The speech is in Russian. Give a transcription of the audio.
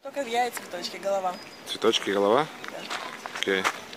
Только в яйца, цветочки, голова. Цветочки, голова? Да. Окей.